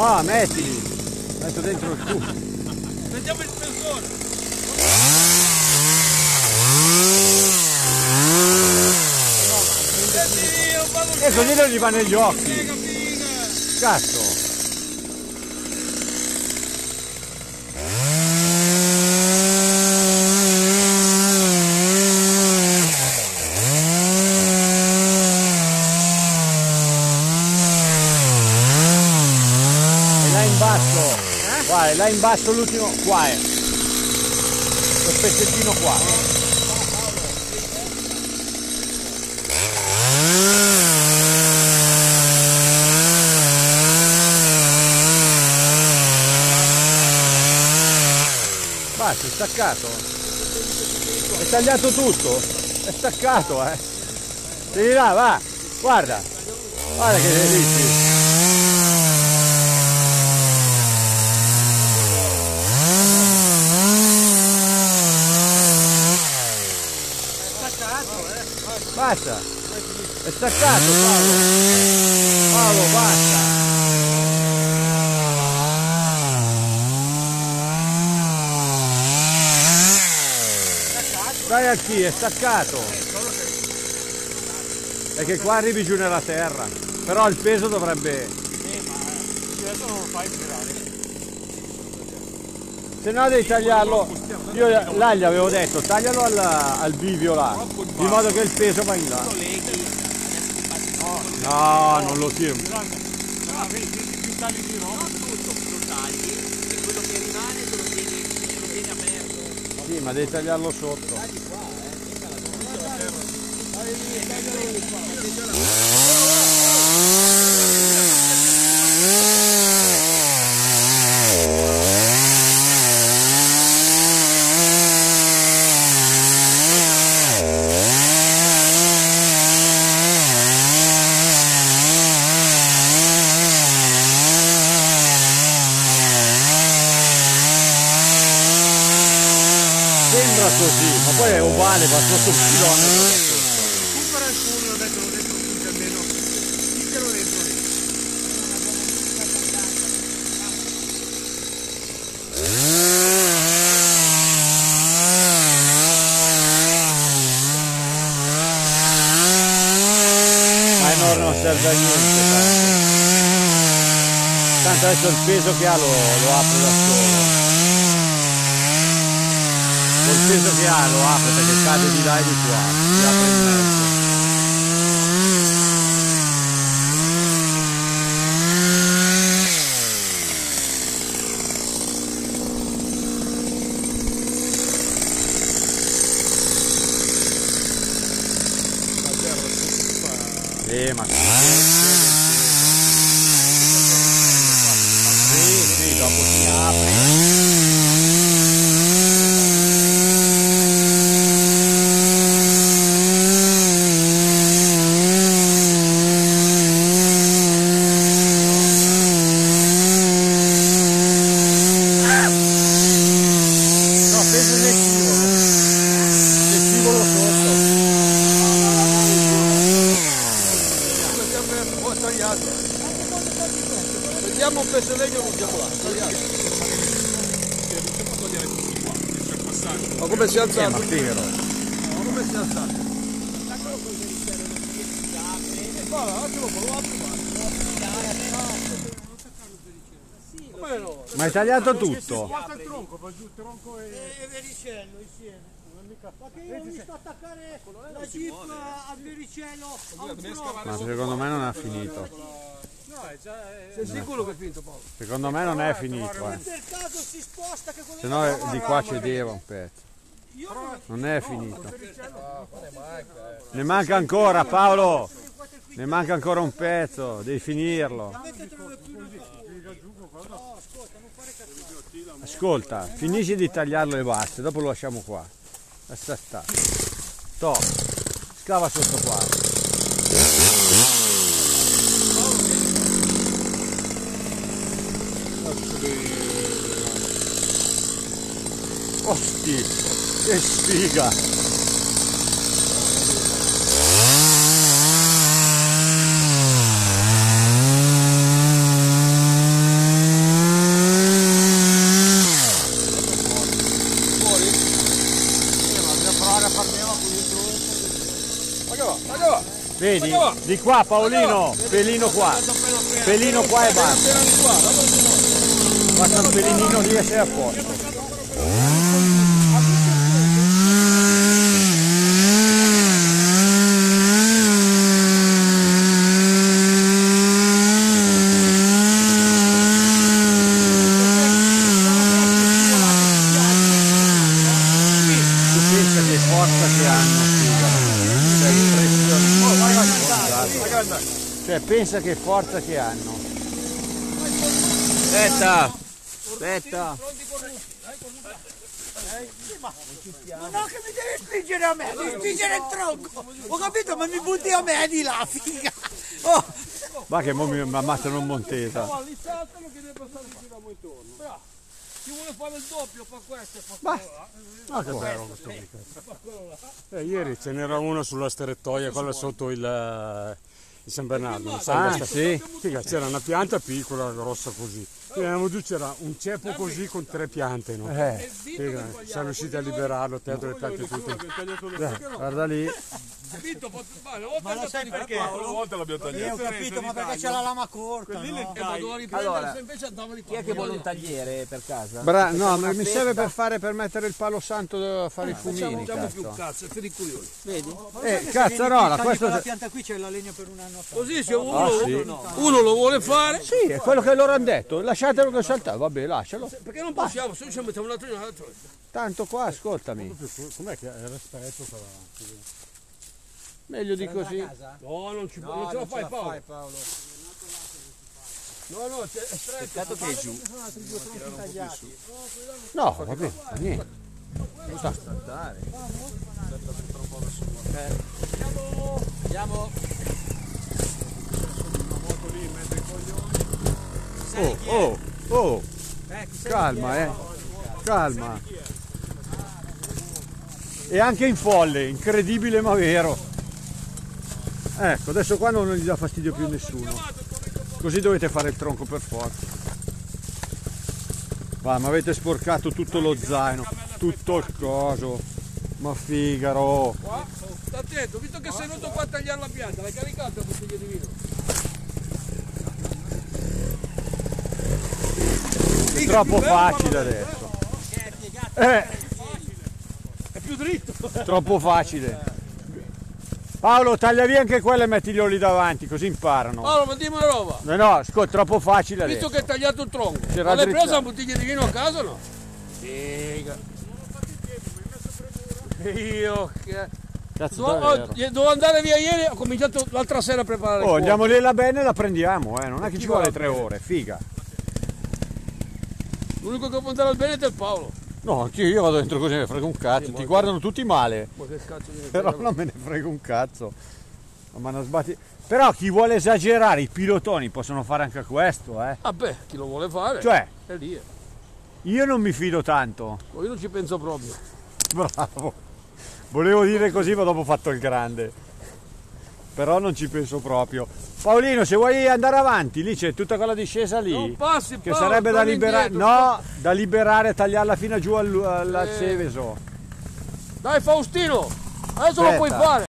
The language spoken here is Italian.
No, mettili. Metto dentro il tubo. Vediamo il spessore. E così non gli va negli occhi. Cazzo. Guarda, là in basso l'ultimo, qua è. Quel pezzettino qua. Basta, è staccato. È tagliato tutto. È staccato, eh. Tieni là, va. Guarda. Guarda che delici. Basta, è staccato Paolo. Paolo, basta. Dai a chi, è staccato. È che qua arrivi giù nella terra. Però il peso dovrebbe... ma adesso non lo fai girare. Se no devi tagliarlo, io là gli avevo detto, taglialo al bivio là, di modo che il peso va in là. No, non lo tiro. Più tagli di roba, tutto lo tagli e quello che rimane te lo tieni aperto. Sì, ma devi tagliarlo sotto. Sembra così, ma poi è ovale, va sotto un chilometro. Supera il fumo, metterlo dentro tutti almeno. Tiralo dentro lì. Ma non serve a niente, tanto adesso il peso che ha lo apre da solo. Col peso che ha lo apre perché cade di là e di qua, si apre in mezzo. Ma sì, dopo si apre. Vediamo un pezzo legno e lo buttiamo là. Ma come si è alzato? Ma vero. Ma come si è alzato? Ma hai tagliato tutto? Guarda il tronco, va giù il tronco e vericello insieme. Ma che io ho visto attaccare la jeep al vericello a un tronco. Ma secondo me non ha finito. sei sicuro che è finito Paolo? Secondo me non è finito, Per caso si sposta che quello se no di qua cedeva un pezzo. Non è finito. Ne manca ancora, Paolo. Ne manca ancora un pezzo, devi finirlo. Ascolta, finisci di tagliarlo e basta, dopo lo lasciamo qua. Aspetta. Top. Scava sotto qua. Osti, che sfiga! Vedi? Di qua Paolino, pelino qua. Pelino qua e basta. Basta un pelinino lì e sei a posto. Pensa che forza che hanno, cioè pensa che forza che hanno. Aspetta, aspetta. No, che mi devi spingere a me, devi spingere il tronco. Ho capito, ma mi butti a me di là, figa. Oh. Va che mo mi ammazzano un Montesa. Lì saltano che deve passare il giro intorno. Chi vuole fare il doppio fa questo e fa quello là. Ah, che bello questo weekend. Ieri ce n'era uno sulla steretoia, quella sotto il San Bernardo. Non sai, Ah, sì? Figa, c'era una pianta piccola, grossa così. Veniamo giù, c'era un ceppo così con 3 piante, no? Figa, siamo riusciti a liberarlo, tolto le piante tutte. Guarda lì. Ma lo sai perché? Una volta l'abbiamo tagliato. Ho capito, ma perché c'è la lama corta, no? Allora, chi è che vuole un tagliere per casa? No, ma mi serve per mettere il palo santo a fare i fumini. Facciamo più Cazzo. cazzo, sei curioso. Vedi? Cazzarola, questo La pianta qui c'è la legna per un anno fa. Così se uno lo vuole fare, sì, è quello che loro hanno detto. Lasciatelo che salta, vabbè, lascialo. perché non possiamo, se ci mettiamo un altro in un altro. Tanto qua, ascoltami, Com'è che è rispetto qua? meglio di così. No, non ce la fai Paolo. No, è stretto. Peccato che è giù. No, vabbè, niente. Andiamo. Oh, calma, calma. E anche in folle, incredibile ma vero. Ecco, adesso qua non gli dà fastidio più nessuno. Così dovete fare il tronco per forza. Va, ma avete sporcato tutto lo zaino, tutto il coso. Ma figaro. Qua, sta attento, visto che sei venuto qua a tagliare la pianta, l'hai caricata la bottiglia di vino. È troppo facile adesso. È più dritto. Troppo facile. Paolo, taglia via anche quelle e mettiglielo lì davanti, così imparano. Paolo, ma dimmi una roba. No, ascolta, troppo facile Visto adesso. che hai tagliato il tronco, C'era ma l'hai drizzato. presa una bottiglia di vino a casa o no? Figa. Io che... Cazzo, davvero. Devo andare via ieri, ho cominciato l'altra sera a preparare il Oh, fuoco. andiamo lì là bene e la prendiamo, non è che ci vuole 3 ore, figa. L'unico che può andare al bene è del Paolo. No, anch'io io vado dentro così, me ne frega un cazzo, ti guardano tutti male, Ma che cazzo di però non me ne frega un cazzo. Ma non sbatti. Però chi vuole esagerare, i pilotoni possono fare anche questo, Vabbè, chi lo vuole fare Cioè, è lì. io non mi fido tanto. Io non ci penso proprio. Bravo. Volevo dire così, ma dopo ho fatto il grande. Però non ci penso proprio. Paolino, se vuoi andare avanti, lì c'è tutta quella discesa lì. Non passi, che Paolo, sarebbe da torna liberare. indietro. No, da liberare e tagliarla fino giù al Seveso. Dai Faustino, adesso lo puoi fare.